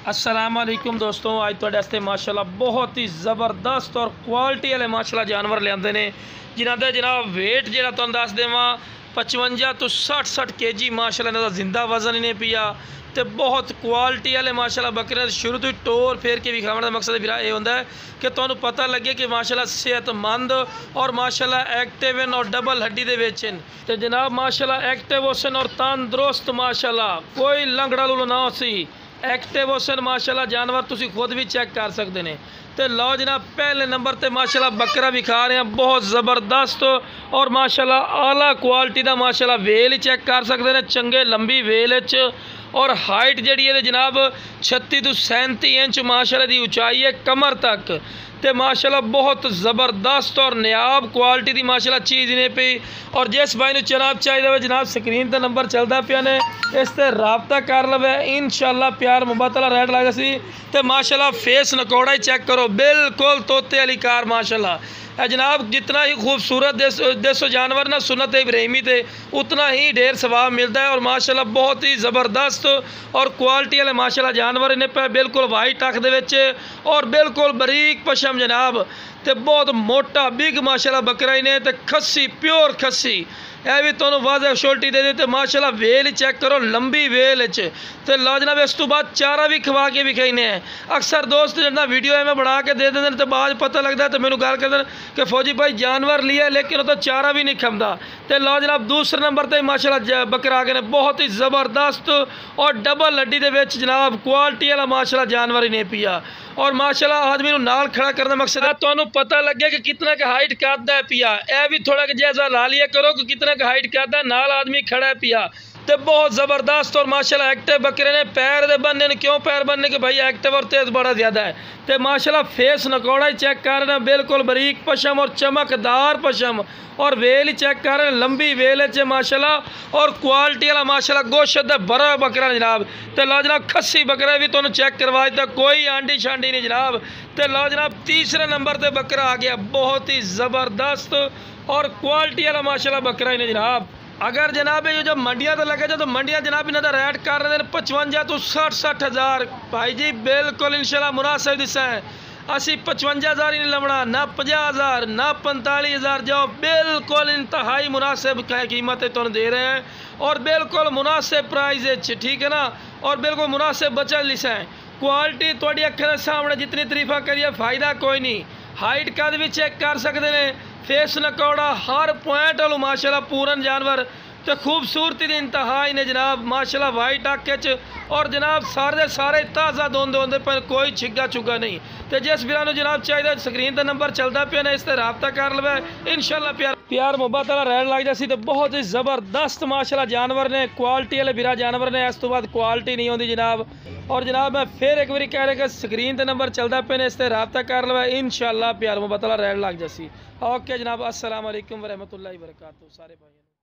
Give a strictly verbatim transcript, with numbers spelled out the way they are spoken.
अस्सलाम वालेकुम दोस्तों, आज तुहाडे वास्ते माशाअल्लाह बहुत ही ज़बरदस्त और क्वालिटी वाले माशाअल्लाह जानवर लिआंदे ने जिन्हां दा जनाब वेट जिहड़ा तुहानूं दस देवां पचवंजा तो सठ सठ के जी माशाअल्लाह इन्हां दा जिंदा वजन ही नहीं पिया तो बहुत क्वालिटी वाले माशाअल्लाह बकरे शुरू तो ही टोर फेर के विखाने का मकसद फिर ये होंदा है कि तुहानूं पता लगे कि माशाअल्लाह सेहतमंद और माशाअल्लाह एक्टिव और डबल हड्डी दे विच हैं ते जनाब माशाअल्लाह एक्टिव हुसन और तंदुरुस्त माशाअल्लाह कोई लंगड़ा लुल ना सी एक्टिव हुसन माशाअल्लाह जानवर तुसी खुद भी चेक कर सकते हैं। तो लो जनाब पहले नंबर ते माशाअल्लाह बकरा विखा रहे हैं बहुत ज़बरदस्त और माशाअल्लाह आला क्वालिटी का माशाअल्लाह वेल ही चेक कर सकते हैं चंगे लंबी वेल और हाइट जी है जनाब छत्ती तो सैंती इंच माशाअल्लाह की उचाई है कमर तक तो माशाअल्लाह बहुत ज़बरदस्त और नायाब क्वालिटी की माशाअल्लाह चीज़ ने पी। और जिस भाई ने जनाब चाहिए जनाब स्क्रीन पर नंबर चलता पिया ने इस पर रबता कर लवे इंशाअल्लाह प्यार मुहब्बत वाला रेट लग सी तो माशाअल्लाह फेस नकौड़ा ही चेक करो बिल्कुल तोते वाली कार माशाअल्लाह जनाब जितना ही खूबसूरत देसो जानवर ना सुन्नत इब्राहिमी थे उतना ही ढेर सवाब मिलता है। और माशाअल्लाह बहुत ही ज़बरदस्त और क्वालिटी वाले माशाअल्लाह जानवर ने पे बिल्कुल वाइट अख दे विच और बिल्कुल बरीक पशम जनाब तो बहुत मोटा बिग माशाअल्लाह बकरा ही ने तो खस्सी प्योर खस्सी यह भी तुहानूं वाज़ह छोटी दे दे माशाअल्लाह वेल चेक करो लंबी वेल तो लो जनाब इस तो बाद चारा भी खवा के विखाने हैं। अक्सर दोस्त जिन्ना वीडियो है मैं बना के दे देंगे तो बाद पता लगता है तो मैंने गल कर कि फौजी भाई जानवर लिया लेकिन वो तो चारा भी नहीं खमदा तो लो जनाब दूसरे नंबर पर माशाअल्लाह बकरा आ गए बहुत ही ज़बरदस्त और डबल हड्डी के विच जनाब क्वालिटी वाला माशाअल्लाह जानवर ही नहीं पिया। और माशाअल्लाह आदमी नूं नाल खड़ा करने का मकसद है तुहानूं पता लगे कि कितना का हाइट करदा है पिया यह भी थोड़ा जायजा ला लिया करो कि कितना का हाइट करदा है नाल आदमी खड़ा है पिया तो बहुत ज़बरदस्त और माशाअल्लाह एक्टिव बकरे ने पैर दे बनने ने क्यों पैर बनने के भाई एक्टिव और तेज़ बड़ा ज़्यादा है तो माशाअल्लाह फेस नकौड़ा ही चेक कर रहे हैं बिल्कुल बारीक पशम और चमकदार पशम और वेल ही चेक कर रहे हैं लंबी वेल है माशाअल्लाह और क्वालिटी वाला माशाअल्लाह गोश्त बड़ा बकरा जनाब तो लो जनाब खस्सी बकरा भी तुहानूं चेक करवा दिता कोई आंडी शांडी नहीं जनाब तो लो जनाब तीसरे नंबर पर बकरा आ गया बहुत ही ज़बरदस्त और क्वालिटी वाला माशाअल्लाह बकरा ही ने जनाब। अगर जनाब ये जो मंडियाँ तो लगे जो तो मंडियाँ जनाब इन्हों का रेट कर रहे हैं पचवंजा तो सठ सठ हज़ार भाई जी बिल्कुल इंशाल्लाह मुनासिब दिसा है असी पचवंजा हज़ार ही नहीं लवना ना पचास हज़ार ना पैंतालीस हज़ार जाओ बिल्कुल इंतहाई मुनासिब कीमत तुम दे रहे हैं और बिल्कुल मुनासिब प्राइस ठीक है ना और बिल्कुल मुनासिब बचत लिसा है क्वालिटी थोड़ी अखों के सामने जितनी तारीफा करिए फ़ायदा कोई नहीं हाइट कद भी चेक कर सकते हैं फेस नकौड़ा हर पॉइंट वालू माशाअल्लाह पूरन जानवर तो खूबसूरती की इंतहा ने जनाब माशाअल्लाह वाइट आके और जनाब सारे सारे ताज़ा दोंदे होंगे पर कोई छिग्गा छुग्गा नहीं तो जिस वीर जनाब चाहिए स्क्रीन का नंबर चलता पिया ने इस पर रबता कर लवे इंशाअल्लाह प्यार प्यार मुहब्बत वाला रेट लग जासी तो बहुत ही ज़बरदस्त माशाअल्लाह जानवर ने क्वालिटी वाले वीरा जानवर ने इस तो बाद क्वालिटी नहीं होती जनाब। और जनाब मैं फिर एक बार कह रहा कि स्क्रीन पर नंबर चलता पे ने इस पर रबता कर लवे इंशाअल्लाह प्यार मुहब्बत वाला रेट लग जासी। ओके जनाब अस्सलाम वालेकुम व रहमतुल्लाहि व बरकातहू सारे भाई।